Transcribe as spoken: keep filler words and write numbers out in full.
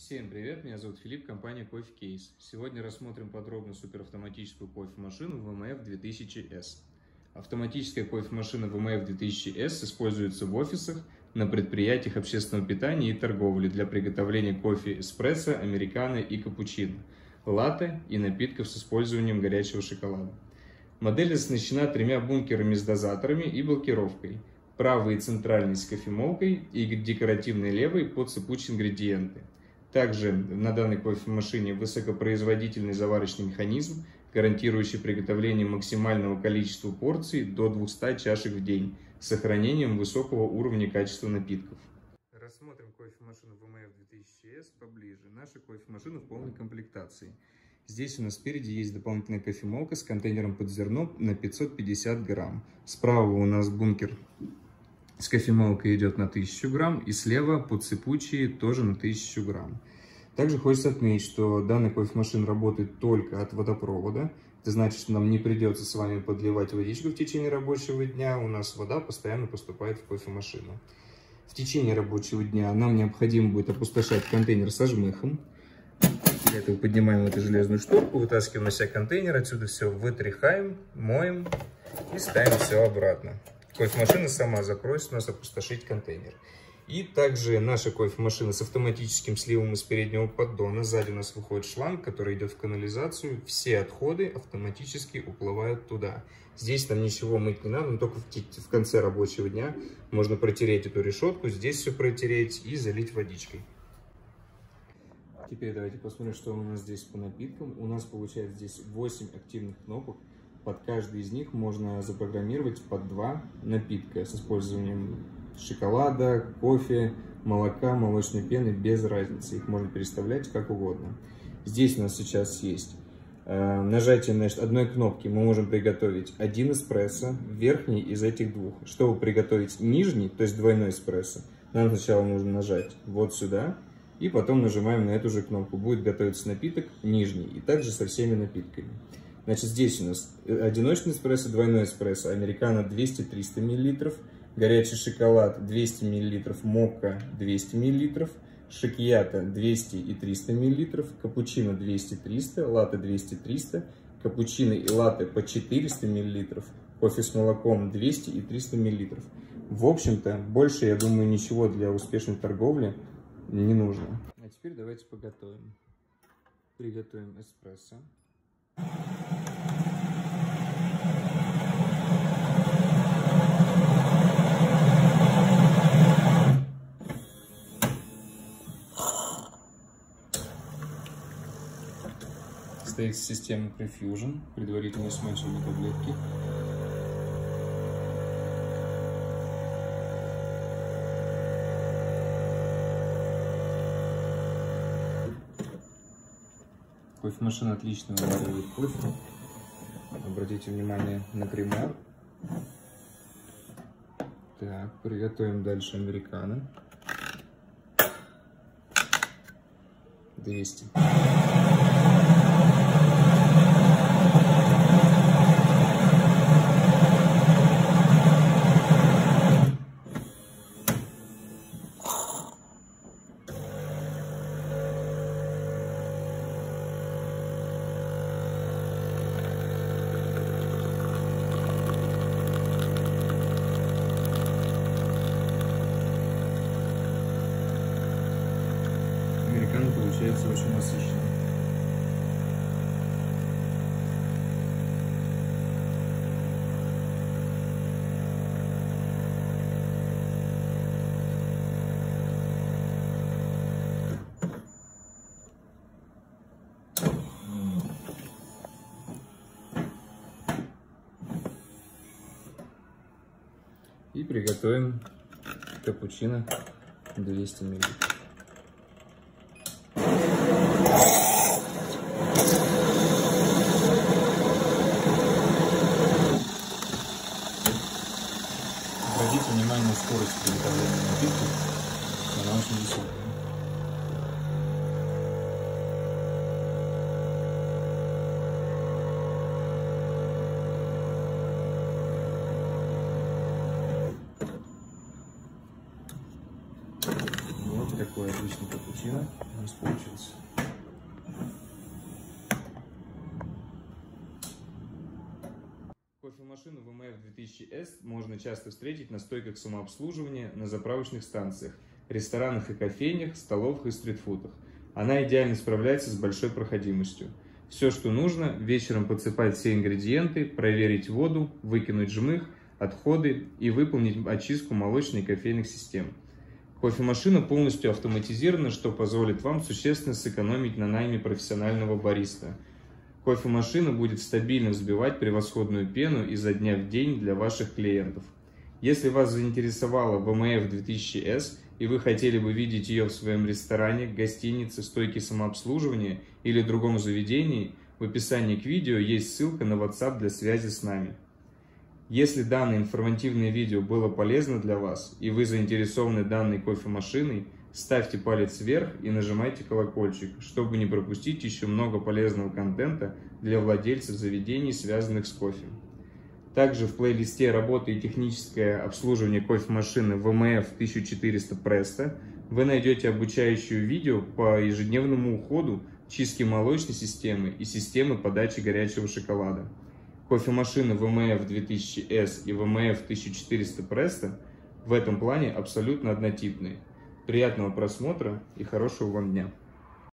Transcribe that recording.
Всем привет, меня зовут Филипп, компания Coffee Case. Сегодня рассмотрим подробно суперавтоматическую кофемашину ви эм эф две тысячи эс. Автоматическая кофемашина ви эм эф две тысячи эс используется в офисах, на предприятиях общественного питания и торговли для приготовления кофе эспрессо, американо и капучино, латте и напитков с использованием горячего шоколада. Модель оснащена тремя бункерами с дозаторами и блокировкой, правый и центральный с кофемолкой и декоративный левый под сыпучие ингредиенты. Также на данной кофемашине высокопроизводительный заварочный механизм, гарантирующий приготовление максимального количества порций до двухсот чашек в день с сохранением высокого уровня качества напитков. Рассмотрим кофемашину ви эм эф две тысячи эс поближе. Наша кофемашина в полной комплектации. Здесь у нас спереди есть дополнительная кофемолка с контейнером под зерно на пятьсот пятьдесят грамм. Справа у нас бункер с кофемолкой идет на тысячу грамм, и слева под сыпучие тоже на тысячу грамм. Также хочется отметить, что данная кофемашина работает только от водопровода. Это значит, что нам не придется с вами подливать водичку в течение рабочего дня. У нас вода постоянно поступает в кофемашину. В течение рабочего дня нам необходимо будет опустошать контейнер со жмыхом. Для этого поднимаем эту железную шторку, вытаскиваем на себя контейнер, отсюда все вытряхаем, моем и ставим все обратно. Кофемашина сама запросит у нас опустошить контейнер. И также наша кофемашина с автоматическим сливом из переднего поддона. Сзади у нас выходит шланг, который идет в канализацию. Все отходы автоматически уплывают туда. Здесь нам ничего мыть не надо, но только в конце рабочего дня можно протереть эту решетку, здесь все протереть и залить водичкой. Теперь давайте посмотрим, что у нас здесь по напиткам. У нас получается здесь восемь активных кнопок. Под каждый из них можно запрограммировать по два напитка с использованием шоколада, кофе, молока, молочной пены, без разницы. Их можно переставлять как угодно. Здесь у нас сейчас есть э, нажатие на одной кнопки. Мы можем приготовить один эспрессо, верхний из этих двух. Чтобы приготовить нижний, то есть двойной эспрессо, нам сначала нужно нажать вот сюда. И потом нажимаем на эту же кнопку. Будет готовиться напиток нижний. И также со всеми напитками. Значит, здесь у нас одиночный эспрессо, двойной эспрессо, американо двести-триста миллилитров, горячий шоколад двести миллилитров, мокко двести миллилитров, шокьято двести и триста миллилитров, капучино двести-триста, латте двести-триста, капучино и латте по четыреста миллилитров, кофе с молоком двести и триста миллилитров. В общем-то, больше, я думаю, ничего для успешной торговли не нужно. А теперь давайте поготовим. Приготовим эспрессо. Стоит система Prefusion, предварительно смачивание таблетки. Кофемашина отлично вываривает кофе. Обратите внимание на пример. Так, приготовим дальше американо. двести. Американо получается очень насыщенно. И приготовим капучино двести миллилитров. Обратите внимание на скорость приготовления напитков, она очень высокая. такой отличный капучино у нас получился. Кофемашину вэ эм эф две тысячи эс можно часто встретить на стойках самообслуживания, на заправочных станциях, ресторанах и кофейнях, столовых и стритфудах. Она идеально справляется с большой проходимостью. Все, что нужно, вечером подсыпать все ингредиенты, проверить воду, выкинуть жмых, отходы и выполнить очистку молочной и кофейных систем. Кофемашина полностью автоматизирована, что позволит вам существенно сэкономить на найме профессионального бариста. Кофемашина будет стабильно взбивать превосходную пену изо дня в день для ваших клиентов. Если вас заинтересовала вэ эм эф две тысячи эс и вы хотели бы видеть ее в своем ресторане, гостинице, стойке самообслуживания или другом заведении, в описании к видео есть ссылка на WhatsApp для связи с нами. Если данное информативное видео было полезно для вас и вы заинтересованы данной кофемашиной, ставьте палец вверх и нажимайте колокольчик, чтобы не пропустить еще много полезного контента для владельцев заведений, связанных с кофе. Также в плейлисте «Работа и техническое обслуживание кофемашины вэ эм эф тысяча четыреста Presto» вы найдете обучающее видео по ежедневному уходу, чистке молочной системы и системы подачи горячего шоколада. Кофемашины вэ эм эф две тысячи эс и вэ эм эф тысяча четыреста Presto в этом плане абсолютно однотипные. Приятного просмотра и хорошего вам дня!